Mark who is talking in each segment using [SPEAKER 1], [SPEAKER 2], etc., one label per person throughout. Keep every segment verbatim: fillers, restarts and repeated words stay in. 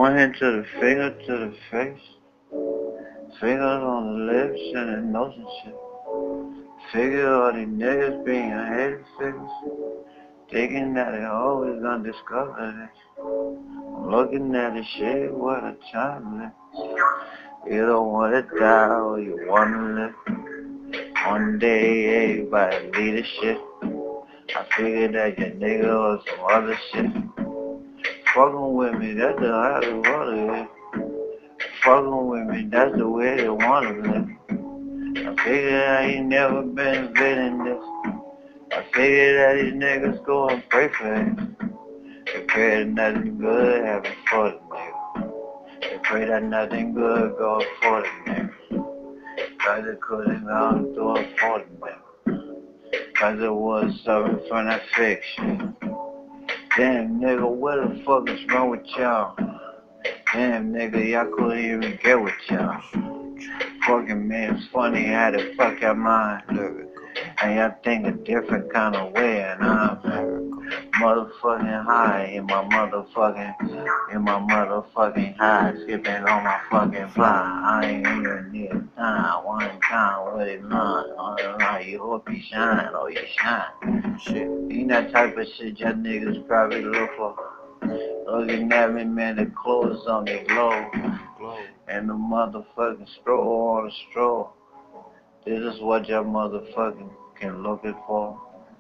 [SPEAKER 1] One hand to the finger to the face. Fingers on the lips and the nose and shit. Figure all these niggas being hated figures. Thinking that they always gonna discover this. I'm looking at this shit, what a time live. You don't wanna die or you wanna live. One day everybody leave this shit. I figured that your nigga was some other shit. Fucking with me, that's the how they wanna live. Fucking with me, that's the way they wanna live. I figured I ain't never been inventing this. I figured that these niggas go and pray for it. They pray that nothing good happen for the nigga. They pray that nothing good go for the nigga. Cause it couldn't go through it for the nigga. Cause it was suffering from that fiction. Damn nigga, what the fuck is wrong with y'all? Damn nigga, y'all couldn't even get with y'all. Fucking man, it's funny how the fuck your mind lyrical. And y'all think a different kind of way, and I'm motherfucking high in my motherfucking, in my motherfucking high, skipping on my fucking fly. I ain't even need a time, one time with it none. I don't know, you hope you shine, or you shine. Shit, ain't that type of shit y'all niggas probably look for. Looking at me, man, the clothes on me glow. And the motherfucking stroll on the stroll. This is what y'all motherfucking can look it for.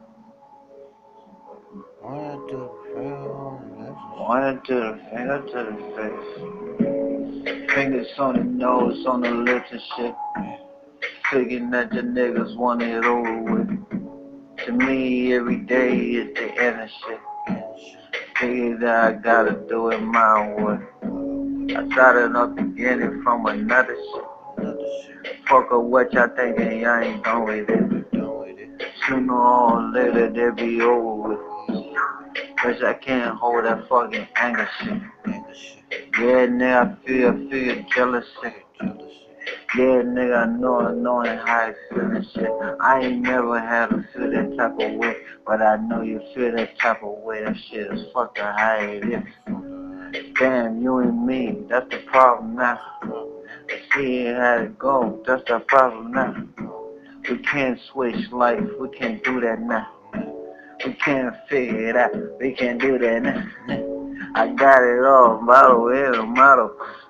[SPEAKER 2] One to the finger,
[SPEAKER 1] One to the finger to the face. Fingers on the nose, on the lips and shit. Figuring that the niggas want it over with. To me, every day is the end of shit. Figure that I gotta do it my way. I started up beginning from another shit. Fuck up what y'all thinking, y'all ain't done with it. Sooner or later they'll be over with. Cause I can't hold that fucking anger shit. Yeah nigga, I feel, feel jealous shit. Yeah nigga, I know, I know how I feel and shit. I ain't never had to feel that type of way. But I know you feel that type of way, that shit is fucking how it is. Damn, you and me, that's the problem now. See how it go, that's the problem now. We can't switch life, we can't do that now. We can't figure it out, we can't do that now. I got it all, model, it don't matter.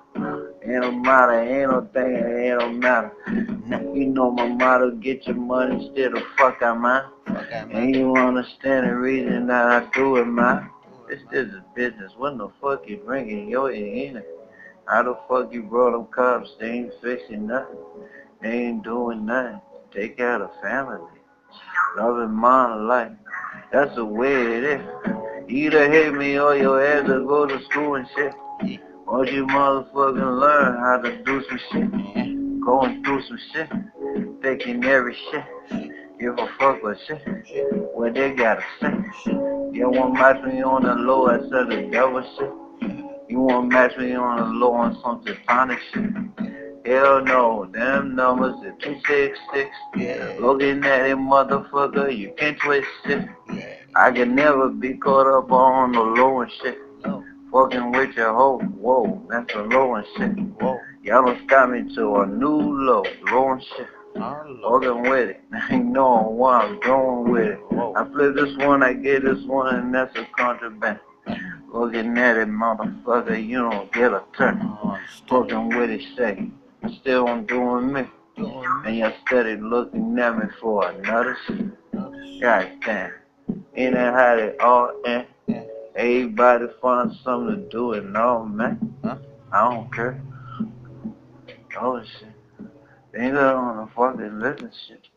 [SPEAKER 1] It don't matter, ain't no thing, it don't matter. You know my motto, get your money instead of fuck out mine. And you understand the reason that I do it, man. This is a business, when the fuck you bringing your in it? How the fuck you brought them cops? They ain't fixing nothing. They ain't doing nothing. Take care of the family. Loving my life. That's the way it is. Either hate me or your ass will go to school and shit. Won't you motherfucking learn how to do some shit? Going through some shit. Thinking every shit. Give a fuck with shit. What they gotta say. You won't match me on the low, I said the devil shit. You won't match me on the low on some platonic shit. Hell no, them numbers are two six six. Yeah. Looking at it, motherfucker, you can't twist it. Yeah. I can never be caught up on the low and shit. No. Fucking with your hoe, whoa, that's a low and shit. Whoa. Y'all don't stop me to a new low, low and shit. Fucking with it, I ain't knowing where I'm going with it. Whoa. I flip this one, I get this one, and that's a contraband. Looking at it, motherfucker, you don't get a turn. Fucking with it, say, still I'm doing me. And you're steady looking at me for another shit. God damn, ain't that how they all end? Everybody find something to do and all, man. I don't care. Oh shit. They ain't on the fucking living shit.